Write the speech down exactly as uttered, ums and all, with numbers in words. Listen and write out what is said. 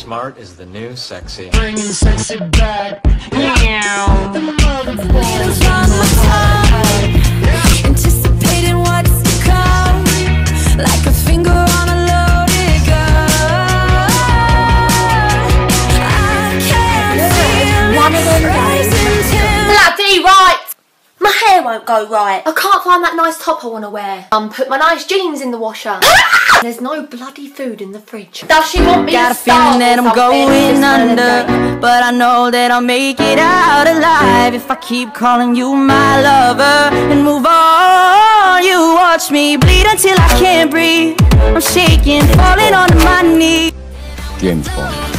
Smart is the new sexy. Bringing sexy back. Anticipating what's to come, like a finger on a loaded gun. I can't feel it rising till Bloody right! My hair won't go right. I can't find that nice top I want to wear. Um, put my nice jeans in the washer. There's no bloody food in the fridge. Does she want me got to a feeling that I'm going under, but I know that I'll make it out alive if I keep calling you my lover and move on. You watch me bleed until I can't breathe. I'm shaking, falling onto my knees. James Bond.